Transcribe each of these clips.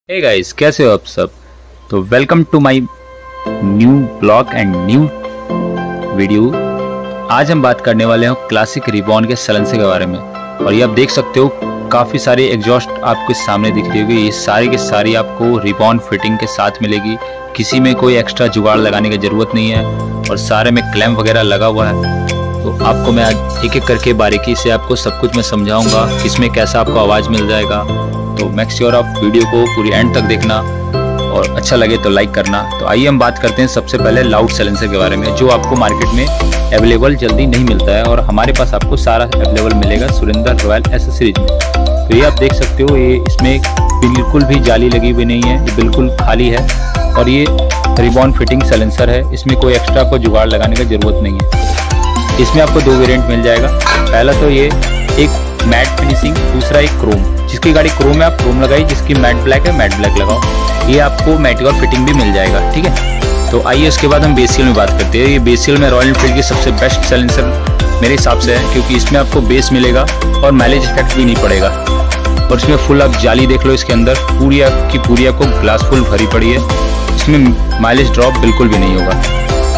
Hey guys, कैसे हो आप सब। तो welcome to my new blog and new video. आज हम बात करने वाले हैं क्लासिक रिबॉन के सलेंसर के बारे में। और ये आप देख सकते हो काफ़ी सारे एग्जॉस्ट आपको सामने दिख रही होगी। ये सारी की सारी आपको रिबॉन फिटिंग के साथ मिलेगी। किसी में कोई एक्स्ट्रा जुगाड़ लगाने की ज़रूरत नहीं है और सारे में क्लैंप वगैरह लगा हुआ है। तो आपको मैं आज एक एक करके बारीकी से आपको सब कुछ मैं समझाऊंगा, किसमें कैसा आपको आवाज़ मिल जाएगा। तो मेक श्योर आप वीडियो को पूरी एंड तक देखना और अच्छा लगे तो लाइक करना। तो आइए हम बात करते हैं सबसे पहले लाउड साइलेंसर के बारे में, जो आपको मार्केट में अवेलेबल जल्दी नहीं मिलता है और हमारे पास आपको सारा अवेलेबल मिलेगा सुरेंद्र रॉयल एसेसरीज में। तो ये आप देख सकते हो, ये इसमें बिल्कुल भी जाली लगी हुई नहीं है, ये बिल्कुल खाली है और ये रिबॉन फिटिंग साइलेंसर है। इसमें कोई एक्स्ट्रा आपको जुगाड़ लगाने की ज़रूरत नहीं है। इसमें आपको दो वेरिएंट मिल जाएगा। पहला तो ये एक मैट फिनिशिंग, दूसरा एक क्रोम। जिसकी गाड़ी क्रोम है आप क्रोम लगाइए, जिसकी मैट ब्लैक है मैट ब्लैक लगाओ। ये आपको मैट और फिटिंग भी मिल जाएगा, ठीक है। तो आइए उसके बाद हम बेसियल में बात करते हैं। ये बेसियल में रॉयल एनफील्ड की सबसे बेस्ट साइलेंसर मेरे हिसाब से है, क्योंकि इसमें आपको बेस मिलेगा और माइलेज इफेक्ट भी नहीं पड़ेगा। और इसमें फुल आप जाली देख लो, इसके अंदर पूरी आपको ग्लास फुल भरी पड़ी है। इसमें माइलेज ड्रॉप बिल्कुल भी नहीं होगा।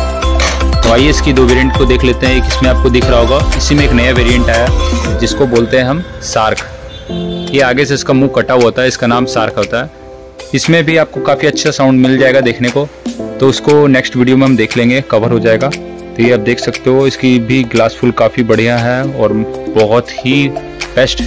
तो आइए इसकी दो वेरिएंट को देख लेते हैं। एक इसमें आपको दिख रहा होगा, इसी में एक नया वेरिएंट आया जिसको बोलते हैं हम सार्क। ये आगे से इसका मुंह कटा हुआ होता है, इसका नाम सार्क होता है। इसमें भी आपको काफ़ी अच्छा साउंड मिल जाएगा देखने को, तो उसको नेक्स्ट वीडियो में हम देख लेंगे, कवर हो जाएगा। तो ये आप देख सकते हो, इसकी भी ग्लास फुल काफ़ी बढ़िया है और बहुत ही बेस्ट।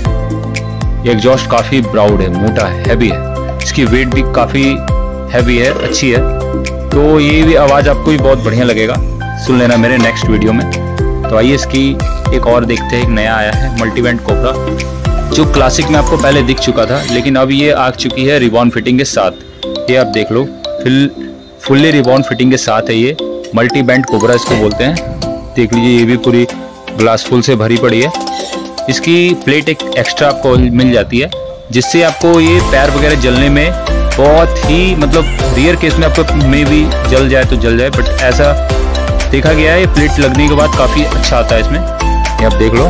ये एग्जॉस्ट काफ़ी ब्राउड है, मोटा है, हैवी है। इसकी वेट भी काफ़ी हैवी है, अच्छी है। तो ये भी आवाज़ आपको भी बहुत बढ़िया लगेगा, सुन लेना मेरे नेक्स्ट वीडियो में। तो आइए इसकी एक और देखते हैं। एक नया आया है मल्टीबैंड कोबरा, जो क्लासिक में आपको पहले दिख चुका था, लेकिन अब ये आ चुकी है रिबॉन फिटिंग के साथ। ये आप देख लो, फुल्ली रिबॉन फिटिंग के साथ है। ये मल्टीबैंड कोबरा इसको बोलते हैं। देख लीजिए, ये भी पूरी ग्लास फुल से भरी पड़ी है। इसकी प्लेट एक एक्स्ट्रा आपको मिल जाती है, जिससे आपको ये पैर वगैरह जलने में बहुत ही, मतलब रियर केस में आपको में भी जल जाए तो जल जाए, बट ऐसा देखा गया है। ये प्लेट लगने के बाद काफ़ी अच्छा आता है इसमें। ये आप देख लो,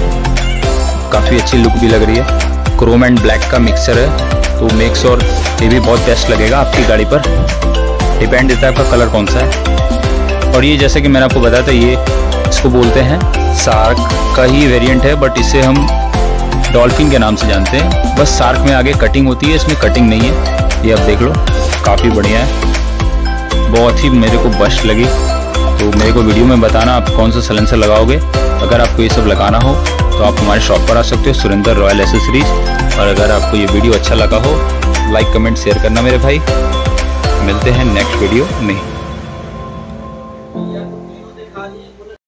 काफ़ी अच्छी लुक भी लग रही है। क्रोम एंड ब्लैक का मिक्सर है, तो मेक्स और ये भी बहुत बेस्ट लगेगा आपकी गाड़ी पर। डिपेंड देता है आपका कलर कौन सा है। और ये जैसे कि मैंने आपको बताया था, ये इसको बोलते हैं सार्क का ही वेरिएंट है, बट इसे हम डॉल्फिन के नाम से जानते हैं। बस सार्क में आगे कटिंग होती है, इसमें कटिंग नहीं है। ये आप देख लो, काफ़ी बढ़िया है, बहुत ही मेरे को बेस्ट लगी। तो मेरे को वीडियो में बताना आप कौन सा साइलेंसर लगाओगे। अगर आपको ये सब लगाना हो तो आप हमारे शॉप पर आ सकते हो, सुरेंद्र रॉयल एसेसरीज। और अगर आपको ये वीडियो अच्छा लगा हो, लाइक कमेंट शेयर करना मेरे भाई। मिलते हैं नेक्स्ट वीडियो में।